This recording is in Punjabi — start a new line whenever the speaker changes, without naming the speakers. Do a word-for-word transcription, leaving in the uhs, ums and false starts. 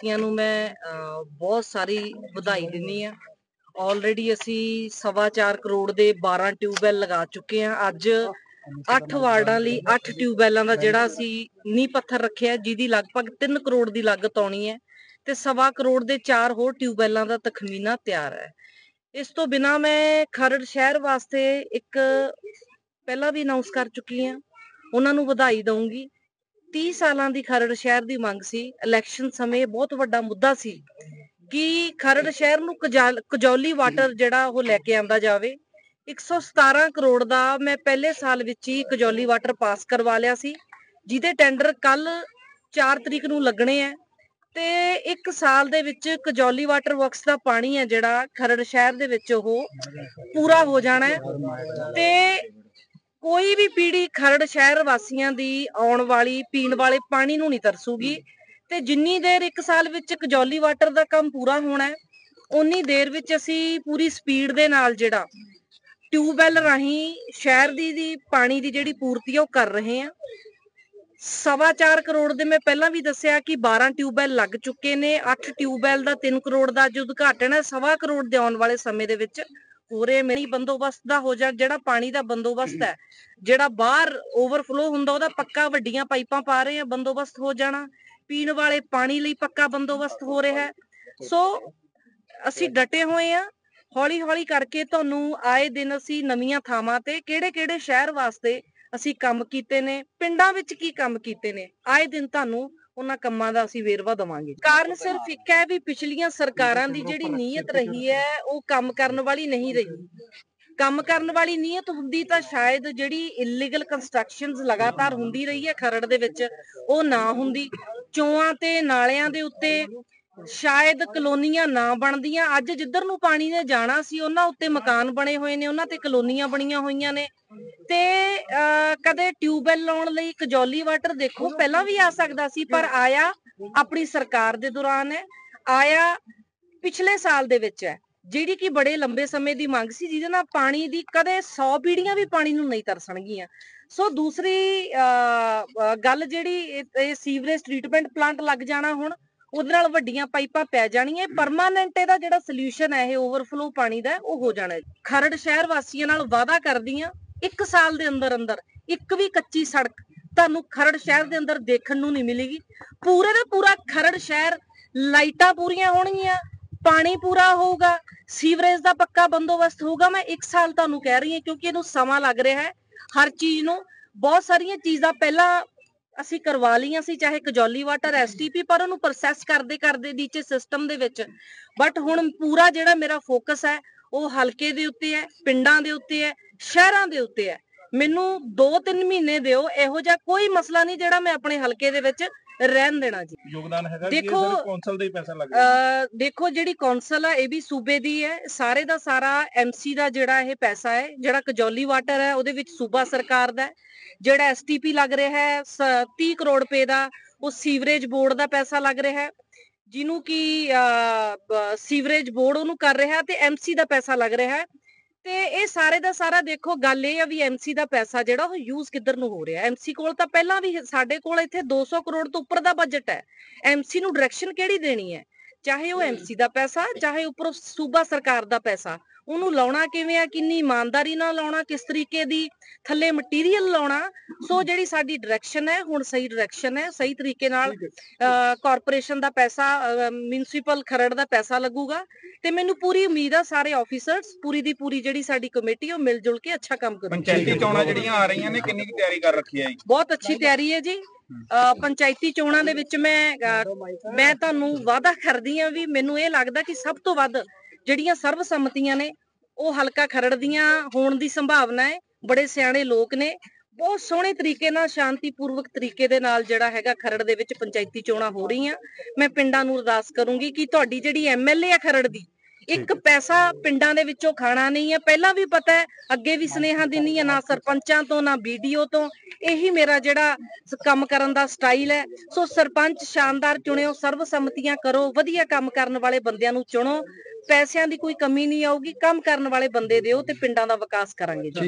ਵਾਸੀਆਂ ਨੂੰ ਮੈਂ ਬਹੁਤ ਸਾਰੀ ਵਧਾਈ ਦਿੰਨੀ ਆ। ਆਲਰੇਡੀ ਅਸੀਂ ਸਵਾ ਚਾਰ ਕਰੋੜ ਦੇ ਬਾਰਾਂ ਟਿਊਬਵੈਲ ਲਗਾ ਚੁੱਕੇ ਆ। ਅੱਜ ਅੱਠ ਵਾਰਡਾਂ ਲਈ ਅੱਠ ਟਿਊਬਵੈਲਾਂ ਦਾ ਜਿਹੜਾ ਅਸੀਂ ਨੀਂਹ ਪੱਥਰ ਰੱਖਿਆ, ਜਿਹਦੀ ਲਗਭਗ ਤਿੰਨ ਕਰੋੜ ਦੀ ਲਾਗਤ ਆਉਣੀ ਹੈ ਤੇ ਸਵਾ ਕਰੋੜ ਦੇ ਚਾਰ ਹੋਰ ਟਿਊਬਵੈਲਾਂ ਦਾ ਤਖਮੀਨਾ ਤਿਆਰ ਹੈ। ਇਸ ਤੋਂ ਬਿਨਾਂ ਮੈਂ ਖਰੜ ਸ਼ਹਿਰ ਵਾਸਤੇ ਇੱਕ ਪਹਿਲਾਂ ਵੀ ਅਨਾਉਂਸ ਕਰ ਚੁੱਕੀ ਆ, ਉਹਨਾਂ ਨੂੰ ਵਧਾਈ ਦਊਂਗੀ। ਤੀਹ ਸਾਲਾਂ ਦੀ ਖਰੜ ਸ਼ਹਿਰ ਦੀ ਮੰਗ ਸੀ। ਇਲੈਕਸ਼ਨ ਸਮੇਂ ਬਹੁਤ ਵੱਡਾ ਮੁੱਦਾ ਸੀ ਕਿ ਖਰੜ ਸ਼ਹਿਰ ਨੂੰ ਕਜੌਲੀ ਵਾਟਰ ਜਿਹੜਾ ਉਹ ਲੈ ਕੇ ਆਂਦਾ ਜਾਵੇ। ਇੱਕ ਸੌ ਸਤਾਰਾਂ ਕਰੋੜ ਦਾ ਮੈਂ ਪਹਿਲੇ ਸਾਲ ਵਿੱਚ ਹੀ ਕਜੌਲੀ ਵਾਟਰ ਪਾਸ ਕਰਵਾ ਲਿਆ ਸੀ, ਜਿਹਦੇ ਟੈਂਡਰ ਕੱਲ ਚਾਰ ਤਰੀਕ ਨੂੰ ਲੱਗਣੇ ਆ ਤੇ ਇੱਕ ਸਾਲ ਦੇ ਵਿੱਚ ਕਜੌਲੀ ਵਾਟਰ ਵਰਕਸ ਦਾ ਪਾਣੀ ਹੈ ਜਿਹੜਾ ਖਰੜ ਸ਼ਹਿਰ ਦੇ ਵਿੱਚ ਉਹ ਪੂਰਾ ਹੋ ਜਾਣਾ ਹੈ ਤੇ ਕੋਈ ਵੀ ਪੀੜ੍ਹੀ ਖਰੜ ਸ਼ਹਿਰ ਵਾਸੀਆਂ ਦੀ ਆਉਣ ਵਾਲੀ ਪੀਣ ਵਾਲੇ ਪਾਣੀ ਨੂੰ ਨਹੀਂ ਤਰਸੂਗੀ। ਤੇ ਜਿੰਨੀ ਦੇਰ ਇੱਕ ਸਾਲ ਵਿੱਚ ਕਜੌਲੀ ਵਾਟਰ ਦਾ ਕੰਮ ਪੂਰਾ ਹੋਣਾ ਹੈ, ਉਨੀ ਦੇਰ ਵਿੱਚ ਅਸੀਂ ਪੂਰੀ ਸਪੀਡ ਦੇ ਨਾਲ ਜਿਹੜਾ ਟਿਊਬਵੈਲ ਰਾਹੀਂ ਸ਼ਹਿਰ ਦੀ ਦੀ ਪਾਣੀ ਦੀ ਜਿਹੜੀ ਪੂਰਤੀ ਆ ਉਹ ਕਰ ਰਹੇ ਆ। ਸਵਾ ਚਾਰ ਕਰੋੜ ਦੇ ਮੈਂ ਪਹਿਲਾਂ ਵੀ ਦੱਸਿਆ ਕਿ ਬਾਰਾਂ ਟਿਊਬਵੈਲ ਲੱਗ ਚੁੱਕੇ ਨੇ। ਅੱਠ ਟਿਊਬਵੈਲ ਦਾ ਤਿੰਨ ਕਰੋੜ ਦਾ ਅੱਜ ਉਦਘਾਟਨ ਹੈ। ਸਵਾ ਕਰੋੜ ਦੇ ਆਉਣ ਵਾਲੇ ਸਮੇਂ ਦੇ ਵਿੱਚ ਪੂਰੇ ਮੇਰੀ ਬੰਦੋਬਸਤ ਦਾ ਹੋ ਜਾ, ਜਿਹੜਾ ਪਾਣੀ ਦਾ ਬੰਦੋਬਸਤ ਹੈ, ਜਿਹੜਾ ਬਾਹਰ ਓਵਰਫਲੋ ਹੁੰਦਾ ਉਹਦਾ ਪੱਕਾ ਵੱਡੀਆਂ ਪਾਈਪਾਂ ਪਾ ਰਹੇ ਆ, ਬੰਦੋਬਸਤ ਹੋ ਜਾਣਾ। ਪੀਣ ਵਾਲੇ ਪਾਣੀ ਲਈ ਪੱਕਾ ਬੰਦੋਬਸਤ ਹੋ ਰਿਹਾ ਹੈ। ਸੋ ਅਸੀਂ ਡਟੇ ਹੋਏ ਆ। ਹੌਲੀ ਹੌਲੀ ਕਰਕੇ ਤੁਹਾਨੂੰ ਆਏ ਦਿਨ ਅਸੀਂ ਨਵੀਆਂ ਥਾਵਾਂ ਤੇ ਕਿਹੜੇ ਕਿਹੜੇ ਸ਼ਹਿਰ ਵਾਸਤੇ ਅਸੀਂ ਕੰਮ ਕੀਤੇ ਨੇ, ਪਿੰਡਾਂ ਵਿੱਚ ਕੀ ਕੰਮ ਕੀਤੇ ਨੇ, ਆਏ ਦਿਨ ਤੁਹਾਨੂੰ ਉਹਨਾਂ ਕੰਮਾਂ ਦਾ ਅਸੀਂ ਵੇਰਵਾ ਦੇਵਾਂਗੇ। ਕਾਰਨ ਸਿਰਫ ਇੱਕ ਹੈ ਵੀ ਪਿਛਲੀਆਂ ਸਰਕਾਰਾਂ ਦੀ ਜਿਹੜੀ ਨੀਅਤ ਰਹੀ ਹੈ ਉਹ ਕੰਮ ਕਰਨ ਵਾਲੀ ਨਹੀਂ ਰਹੀ। ਕੰਮ ਕਰਨ ਵਾਲੀ ਨੀਅਤ ਹੁੰਦੀ ਤਾਂ ਸ਼ਾਇਦ ਜਿਹੜੀ ਇਲੀਗਲ ਕੰਸਟਰਕਸ਼ਨਸ ਲਗਾਤਾਰ ਹੁੰਦੀ ਰਹੀ ਹੈ ਖਰੜ ਦੇ ਵਿੱਚ ਉਹ ਨਾ ਹੁੰਦੀ। ਚੋਆਂ ਤੇ ਨਾਲਿਆਂ ਦੇ ਉੱਤੇ ਸ਼ਾਇਦ ਕਲੋਨੀਆਂ ਨਾ ਬਣਦੀਆਂ। ਅੱਜ ਜਿੱਧਰ ਨੂੰ ਪਾਣੀ ਨੇ ਜਾਣਾ ਸੀ ਉਹਨਾਂ ਉੱਤੇ ਮਕਾਨ ਬਣੇ ਹੋਏ ਨੇ, ਉਹਨਾਂ ਤੇ ਕਲੋਨੀਆਂ ਬਣੀਆਂ ਹੋਈਆਂ ਨੇ। ਤੇ ਅਹ ਕਦੇ ਟਿਊਬਵੈਲ ਲਾਉਣ ਲਈ ਕਜੌਲੀ ਵਾਟਰ ਦੇਖੋ ਪਹਿਲਾਂ ਵੀ ਆ ਸਕਦਾ ਸੀ, ਪਰ ਆਇਆ ਆਪਣੀ ਸਰਕਾਰ ਦੇ ਦੌਰਾਨ ਹੈ, ਆਇਆ ਪਿਛਲੇ ਸਾਲ ਦੇ ਵਿੱਚ ਹੈ, ਜਿਹੜੀ ਕਿ ਬੜੇ ਲੰਬੇ ਸਮੇਂ ਦੀ ਮੰਗ ਸੀ, ਜਿਹਦੇ ਨਾਲ ਪਾਣੀ ਦੀ ਕਦੇ ਸੌ ਪੀੜ੍ਹੀਆਂ ਵੀ ਪਾਣੀ ਨੂੰ ਨਹੀਂ ਤਰਸਣਗੀਆਂ। ਸੋ ਦੂਸਰੀ ਅਹ ਗੱਲ ਜਿਹੜੀ ਇਹ ਸੀਵਰੇਜ ਟ੍ਰੀਟਮੈਂਟ ਪਲਾਂਟ ਲੱਗ ਜਾਣਾ ਹੁਣ, ਉਹਦੇ ਨਾਲ ਵੱਡੀਆਂ ਪਾਈਪਾਂ ਪੈ ਜਾਣੀਆਂ। ਪਰਮਾਨੈਂਟ ਇਹਦਾ ਜਿਹੜਾ ਸੋਲਿਊਸ਼ਨ ਹੈ ਇਹ ਓਵਰਫਲੋ ਪਾਣੀ ਦਾ ਉਹ ਹੋ ਜਾਣਾ। ਖਰੜ ਸ਼ਹਿਰ ਵਾਸੀਆਂ ਨਾਲ ਵਾਅਦਾ ਕਰਦੀ ਆ, ਇੱਕ ਸਾਲ ਦੇ ਅੰਦਰ ਅੰਦਰ ਇੱਕ ਵੀ ਕੱਚੀ ਸੜਕ ਤੁਹਾਨੂੰ ਖਰੜ ਸ਼ਹਿਰ ਦੇ ਅੰਦਰ ਦੇਖਣ ਨੂੰ ਨਹੀਂ ਮਿਲੇਗੀ। ਪੂਰੇ ਦਾ ਪੂਰਾ ਖਰੜ ਸ਼ਹਿਰ ਲਾਈਟਾਂ ਪੂਰੀਆਂ ਹੋਣਗੀਆਂ, ਪਾਣੀ ਪੂਰਾ ਹੋਊਗਾ, ਸੀਵਰੇਜ ਦਾ ਪੱਕਾ ਬੰਦੋਬਸਤ ਹੋਊਗਾ। ਮੈਂ ਇੱਕ ਸਾਲ ਤੁਹਾਨੂੰ ਕਹਿ ਰਹੀ ਹਾਂ ਕਿਉਂਕਿ ਇਹਨੂੰ ਸਮਾਂ ਲੱਗ ਰਿਹਾ ਹੈ ਹਰ ਚੀਜ਼ ਨੂੰ। ਬਹੁਤ ਸਾਰੀਆਂ ਚੀਜ਼ਾਂ ਪਹਿਲਾਂ ਅਸੀਂ ਕਰਵਾ ਲਈਆਂ ਸੀ, ਚਾਹੇ Kajauli water S T P, ਪਰ ਉਹਨੂੰ ਪ੍ਰੋਸੈਸ ਕਰਦੇ ਕਰਦੇ ਨੀਚੇ ਸਿਸਟਮ ਦੇ ਵਿੱਚ। ਬਟ ਹੁਣ ਪੂਰਾ ਜਿਹੜਾ ਮੇਰਾ ਫੋਕਸ ਹੈ ਉਹ ਹਲਕੇ ਦੇ ਉੱਤੇ ਹੈ, ਪਿੰਡਾਂ ਦੇ ਉੱਤੇ ਹੈ, ਸ਼ਹਿਰਾਂ ਦੇ ਉੱਤੇ ਹੈ। ਮੈਨੂੰ ਦੋ ਤਿੰਨ ਮਹੀਨੇ ਦਿਓ, ਇਹੋ ਜਿਹਾ ਕੋਈ ਮਸਲਾ ਨਹੀਂ ਜਿਹੜਾ ਮੈਂ ਆਪਣੇ ਹਲਕੇ ਦੇ ਵਿੱਚ ਰਹਿਣ ਦੇਣਾ ਜੀ।
ਯੋਗਦਾਨ ਹੈਗਾ
ਦੇਖੋ
ਕੌਂਸਲ ਦਾ ਹੀ ਪੈਸਾ ਲੱਗ ਰਿਹਾ।
ਦੇਖੋ ਜਿਹੜੀ ਕੌਂਸਲ ਹੈ ਇਹ ਵੀ ਸੂਬੇ ਦੀ ਹੈ, ਸਾਰੇ ਦਾ ਸਾਰਾ ਐਮਸੀ ਦਾ ਜਿਹੜਾ ਇਹ ਪੈਸਾ ਹੈ, ਜਿਹੜਾ ਕਜੌਲੀ ਵਾਟਰ ਹੈ ਉਹਦੇ ਵਿੱਚ ਸੂਬਾ ਸਰਕਾਰ ਦਾ, ਜਿਹੜਾ ਐਸ ਟੀ ਪੀ ਲੱਗ ਰਿਹਾ ਹੈ ਤੀਹ ਕਰੋੜ ਰੁਪਏ ਦਾ ਉਹ ਸੀਵਰੇਜ ਬੋਰਡ ਦਾ ਪੈਸਾ ਲੱਗ ਰਿਹਾ ਹੈ, ਜਿਹਨੂੰ ਕਿ ਸੀਵਰੇਜ ਬੋਰਡ ਉਹਨੂੰ ਕਰ ਰਿਹਾ ਤੇ ਐਮਸੀ ਦਾ ਪੈਸਾ ਲੱਗ ਰਿਹਾ ਹੈ। ਤੇ ਇਹ ਸਾਰੇ ਦਾ ਸਾਰਾ ਦੇਖੋ ਗੱਲ ਇਹ ਆ ਵੀ ਐਮਸੀ ਦਾ ਪੈਸਾ ਜਿਹੜਾ ਉਹ ਯੂਜ਼ ਕਿੱਧਰ ਨੂੰ ਹੋ ਰਿਹਾ। ਐਮਸੀ ਕੋਲ ਤਾਂ ਪਹਿਲਾਂ ਵੀ, ਸਾਡੇ ਕੋਲ ਇੱਥੇ ਦੋ ਸੌ ਕਰੋੜ ਤੋਂ ਉੱਪਰ ਦਾ ਬਜਟ ਹੈ। ਐਮਸੀ ਨੂੰ ਡਾਇਰੈਕਸ਼ਨ ਕਿਹੜੀ ਦੇਣੀ ਹੈ, ਚਾਹੇ ਉਹ ਐਮਸੀ ਦਾ ਪੈਸਾ, ਚਾਹੇ ਉੱਪਰੋਂ ਸੂਬਾ ਸਰਕਾਰ ਦਾ ਪੈਸਾ, ਉਹਨੂੰ ਲਾਉਣਾ ਕਿਵੇਂ ਆ, ਕਿੰਨੀ ਇਮਾਨਦਾਰੀ ਨਾਲ ਲਾਉਣਾ, ਕਿਸ ਤਰੀਕੇ ਦੀ ਥੱਲੇ ਮਟੀਰੀਅਲ ਲਾਉਣਾ। ਸੋ ਜਿਹੜੀ ਸਾਡੀ ਡਾਇਰੈਕਸ਼ਨ ਹੈ ਹੁਣ ਸਹੀ ਡਾਇਰੈਕਸ਼ਨ ਹੈ, ਸਹੀ ਤਰੀਕੇ ਨਾਲ ਕਾਰਪੋਰੇਸ਼ਨ ਦਾ ਪੈਸਾ, ਮਿਊਨਿਸਪਲ ਖਰੜ ਦਾ ਪੈਸਾ ਲੱਗੂਗਾ। ਤੇ ਮੈਨੂੰ ਪੂਰੀ ਉਮੀਦ ਆ ਸਾਰੇ ਆਫੀਸਰਸ, ਪੂਰੀ ਦੀ ਪੂਰੀ ਜਿਹੜੀ ਸਾਡੀ ਕਮੇਟੀ ਉਹ ਮਿਲ ਜੁਲ ਕੇ ਅੱਛਾ ਕੰਮ ਕਰੂਗੀ।
ਪੰਚਾਇਤੀ ਚੋਣਾਂ ਜਿਹੜੀਆਂ ਆ ਰਹੀਆਂ ਨੇ, ਕਿੰਨੀ ਕੁ ਤਿਆਰੀ ਕਰ ਰੱਖੀ ਹੈ ਜੀ?
ਬਹੁਤ ਅੱਛੀ ਤਿਆਰੀ ਹੈ ਜੀ। ਅਹ ਪੰਚਾਇਤੀ ਚੋਣਾਂ ਦੇ ਵਿੱਚ ਮੈਂ ਮੈਂ ਤੁਹਾਨੂੰ ਵਾਅਦਾ ਕਰਦੀ ਹਾਂ ਵੀ ਮੈਨੂੰ ਇਹ ਲੱਗਦਾ ਕਿ ਸਭ ਤੋਂ ਵੱਧ ਜਿਹੜੀਆਂ ਸਰਵਸੰਮਤੀਆਂ ਨੇ ਉਹ ਹਲਕਾ ਖਰੜ ਦੀਆਂ ਹੋਣ ਦੀ ਸੰਭਾਵਨਾ ਹੈ। ਬੜੇ ਸਿਆਣੇ ਲੋਕ ਨੇ, ਬਹੁਤ ਸੋਹਣੇ ਤਰੀਕੇ ਨਾਲ, ਸ਼ਾਂਤੀਪੂਰਵਕ ਤਰੀਕੇ ਦੇ ਨਾਲ ਜਿਹੜਾ ਹੈਗਾ ਖਰੜ ਦੇ ਵਿੱਚ ਪੰਚਾਇਤੀ ਚੋਣਾਂ ਹੋ ਰਹੀਆਂ। ਮੈਂ ਪਿੰਡਾਂ ਨੂੰ ਅਰਦਾਸ ਕਰੂੰਗੀ ਕਿ ਤੁਹਾਡੀ ਜਿਹੜੀ ਐਮਐਲਏ ਆ ਖਰੜ ਦੀ, ਇੱਕ ਪੈਸਾ ਪਿੰਡਾਂ ਦੇ ਵਿੱਚੋਂ ਖਾਣਾ ਨਹੀਂ ਹੈ। ਪਹਿਲਾਂ ਵੀ ਪਤਾ ਹੈ, ਅੱਗੇ ਵੀ ਸੁਨੇਹਾ ਦਿੰਦੀ ਹੈ, ਨਾ ਸਰਪੰਚਾਂ ਤੋਂ ਨਾ ਬੀਡੀਓ ਤੋਂ। ਇਹੀ ਮੇਰਾ ਜਿਹੜਾ ਕੰਮ ਕਰਨ ਦਾ ਸਟਾਈਲ ਹੈ। ਸੋ ਸਰਪੰਚ ਸ਼ਾਨਦਾਰ ਚੁਣਿਓ, ਸਰਵਸੰਮਤੀਆਂ ਕਰੋ, ਵਧੀਆ ਕੰਮ ਕਰਨ ਵਾਲੇ ਬੰਦਿਆਂ ਨੂੰ ਚੁਣੋ। ਪੈਸਿਆਂ ਦੀ ਕੋਈ ਕਮੀ ਨਹੀਂ ਆਊਗੀ, ਕੰਮ ਕਰਨ ਵਾਲੇ ਬੰਦੇ ਦਿਓ ਤੇ ਪਿੰਡਾਂ ਦਾ ਵਿਕਾਸ ਕਰਾਂਗੇ ਜੀ।